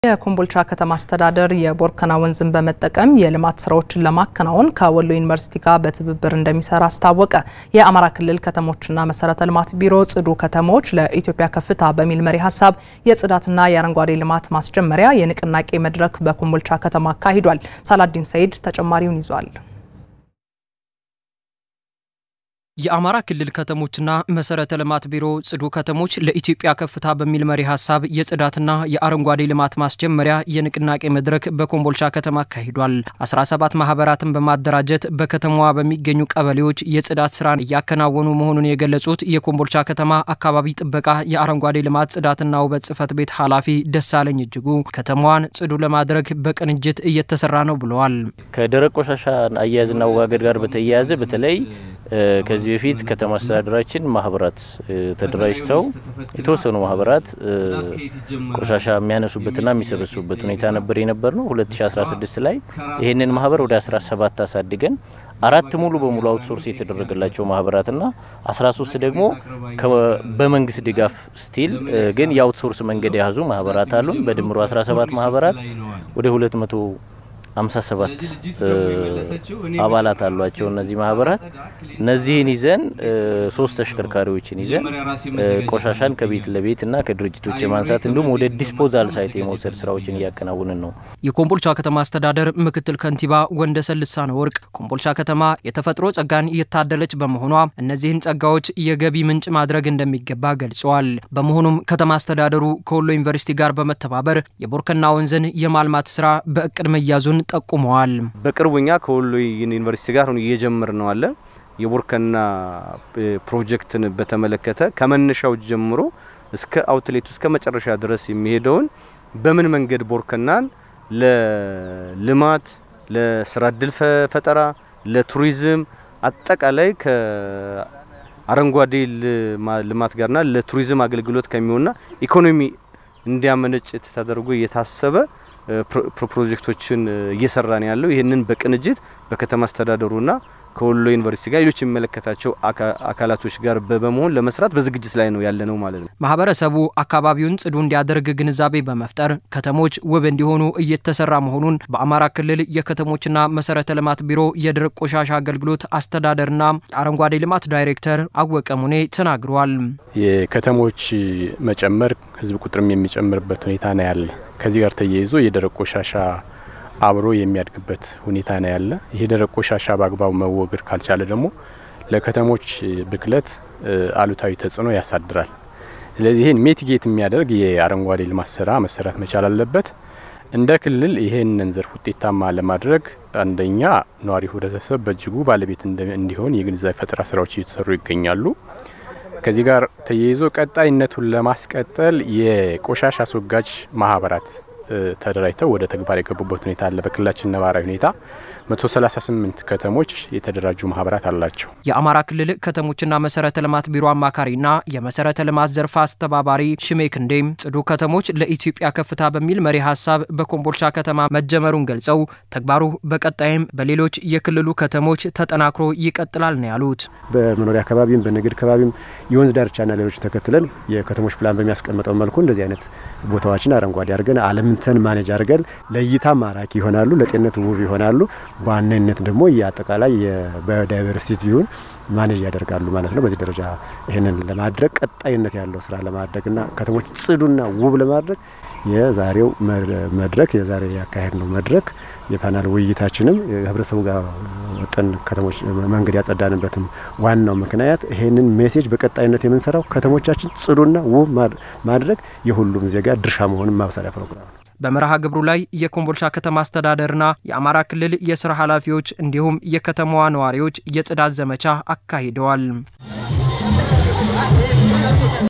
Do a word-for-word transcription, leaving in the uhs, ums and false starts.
የኮምቦልቻ ከተማ አስተዳደር የቦርከና ወንዝን በመጠቀም የልማት ስራዎችን ለማከናወን ከወሎ ዩኒቨርሲቲ ጋር በትብብር እንደሚሰራ አስታወቀ። የአማራ ክልል ከተሞችና መሰረተ ልማት ቢሮ ጽዱ ከተሞች ለኢትዮጵያ ከፍታ በሚል መሪ ሐሳብ የጽዳትና የአረንጓዴ ልማት ማስጀመሪያ የንቅናቄ መድረክ በኮምቦልቻ ከተማ አካሂዷል። ሳላዲን ሰይድ ተጨማሪውን ይዟል። የአማራ ክልል ከተሞችና መሰረተ ልማት ቢሮ ጽዱ ከተሞች ለኢትዮጵያ ከፍታ በሚል መሪ ሐሳብ የጽዳትና የአረንጓዴ ልማት ማስጀመሪያ የንቅናቄ መድረክ በኮምቦልቻ ከተማ አካሂዷል። አስራ ሰባት ማህበራትን በማደራጀት በከተማዋ በሚገኙ ቀበሌዎች የጽዳት ስራን እያከናወኑ መሆኑን የገለጹት የኮምቦልቻ ከተማ አካባቢ ጥበቃ የአረንጓዴ ልማት ጽዳትና ውበት ጽፈት ቤት ኃላፊ ደሳለኝ እጅጉ ከተማዋን ጽዱ ለማድረግ በቅንጅት እየተሰራ ነው ብለዋል። ከደረቅ ቆሻሻ አያያዝና አወጋገድ ጋር በተያያዘ በተለይ ከዚህ በፊት ከተማ አስተዳደራችን ማህበራት ተደራጅተው የተወሰኑ ማህበራት ቆሻሻ የሚያነሱበትና የሚሰበስቡበት ሁኔታ ነበር የነበርነው። ሁለት ሺህ አስራ ስድስት ላይ ይሄንን ማህበር ወደ አስራ ሰባት አሳድገን አራት ሙሉ በሙሉ አውትሶርስ የተደረገላቸው ማህበራትና አስራ ሶስት ደግሞ በመንግስት ድጋፍ ስቲል ግን የአውትሶርስ መንገድ ያዙ ማህበራት አሉን። በድምሩ አስራ ሰባት ማህበራት ወደ ሁለት መቶ ሃምሳ ሰባት አባላት አሏቸው። እነዚህ ማህበራት እነዚህን ይዘን ሶስት ተሽከርካሪዎችን ይዘን ቆሻሻን ከቤት ለቤትና ከድርጅቶች የማንሳት እንዲሁም ወደ ዲስፖዛል ሳይት የመውሰድ ስራዎችን እያከናወንን ነው። የኮምቦልቻ ከተማ አስተዳደር ምክትል ከንቲባ ወንደሰን ልሳነ ወርቅ ኮምቦልቻ ከተማ የተፈጥሮ ጸጋን እየታደለች በመሆኗ እነዚህን ጸጋዎች የገቢ ምንጭ ማድረግ እንደሚገባ ገልጸዋል። በመሆኑም ከተማ አስተዳደሩ ከወሎ ዩኒቨርሲቲ ጋር በመተባበር የቦርከና ወንዝን የማልማት ስራ በእቅድ መያዙን ጠቁመዋል። በቅርቡኛ ከወሎ ዩኒቨርሲቲ ጋር ሆኖ እየጀመርነው አለ የቦርከና ፕሮጀክትን በተመለከተ ከመነሻው ጀምሮ እስከ አውትሌቱ እስከ መጨረሻ ድረስ የሚሄደውን በምን መንገድ ቦርከናን ለልማት ለስራ ዕድል ፈጠራ ለቱሪዝም አጠቃላይ ከአረንጓዴ ልማት ጋርና ለቱሪዝም አገልግሎት ከሚሆንና ኢኮኖሚ እንዲያመነጭ ተደርጎ የታሰበ ፕሮጀክቶችን እየሰራን ያለው ይሄንን በቅንጅት በከተማ አስተዳደሩና ከወሎ ዩኒቨርሲቲ ጋር ሌሎች የሚመለከታቸው አካላቶች ጋር በመሆን ለመስራት በዝግጅት ላይ ነው ያለነው ማለት ነው። ማህበረሰቡ አካባቢውን ጽዱ እንዲያደርግ ግንዛቤ በመፍጠር ከተሞች ውብ እንዲሆኑ እየተሰራ መሆኑን በአማራ ክልል የከተሞችና መሰረተ ልማት ቢሮ የደረቅ ቆሻሻ አገልግሎት አስተዳደርና አረንጓዴ ልማት ዳይሬክተር አወቀ ሙኔ ተናግረዋል። የከተሞች መጨመር ህዝብ ቁጥርም የሚጨምርበት ሁኔታ ነው ያለ። ከዚህ ጋር ተያይዞ የደረቅ ቆሻሻ አብሮ የሚያድግበት ሁኔታ ነው ያለ። ይሄ ደረቅ ቆሻሻ በአግባቡ መወገድ ካልቻለ ደግሞ ለከተሞች ብክለት አሉታዊ ተጽዕኖ ያሳድራል። ስለዚህ ይሄን ሚቲጌት የሚያደርግ የአረንጓዴ ልማት ስራ መሰራት መቻል አለበት። እንደ ክልል ይሄንን ዘርፍ ውጤታማ ለማድረግ አንደኛ ነዋሪ ህብረተሰብ በእጅጉ ባለቤት እንዲሆን የግንዛቤ ፈጠራ ስራዎች እየተሰሩ ይገኛሉ። ከዚህ ጋር ተያይዞ ቀጣይነቱን ለማስቀጠል የቆሻሻ አስወጋጅ ማህበራት ተደራጅተው ወደ ተግባር የገቡበት ሁኔታ አለ። በክልላችን ነባራዊ ሁኔታ መቶ ሰላሳ ስምንት ከተሞች የተደራጁ ማህበራት አላቸው። የአማራ ክልል ከተሞችና መሰረተ ልማት ቢሮ አማካሪና የመሰረተ ልማት ዘርፍ አስተባባሪ ሽሜክንዴም ጽዱ ከተሞች ለኢትዮጵያ ከፍታ በሚል መሪ ሐሳብ በኮምቦልቻ ከተማ መጀመሩን ገልጸው ተግባሩ በቀጣይም በሌሎች የክልሉ ከተሞች ተጠናክሮ ይቀጥላል ነው ያሉት። በመኖሪያ አካባቢም በንግድ አካባቢም የወንዝ ዳርቻና ሌሎች ተከትለን የከተሞች ፕላን በሚያስቀምጠው መልኩ እንደዚህ አይነት ቦታዎችን አረንጓዴ አድርገን አለምንተን ማኔጅ አድርገን ለእይታ ማራኪ ይሆናሉ፣ ለጤንነት ውብ ይሆናሉ። በዋናነት ደግሞ የአጠቃላይ የባዮዳይቨርሲቲውን ማኔጅ ያደርጋሉ ማለት ነው። በዚህ ደረጃ ይሄንን ለማድረግ ቀጣይነት ያለው ስራ ለማድረግና ከተሞች ጽዱና ውብ ለማድረግ የዛሬው መድረክ የዛሬ ያካሄድ ነው መድረክ የፓናል ውይይታችንም ህብረተሰቡ ጋር ወጠን ከተሞች መንገድ ያጸዳንበትም ዋናው ምክንያት ይሄንን ሜሴጅ በቀጣይነት የምንሰራው ከተሞቻችን ጽዱና ውብ ማድረግ የሁሉም ዜጋ ድርሻ መሆኑን ማብሰሪያ ፕሮግራም ነው። በመርሃ ግብሩ ላይ የኮምቦልቻ ከተማ አስተዳደርና የአማራ ክልል የስራ ኃላፊዎች እንዲሁም የከተማዋ ነዋሪዎች የጽዳት ዘመቻ አካሂደዋል።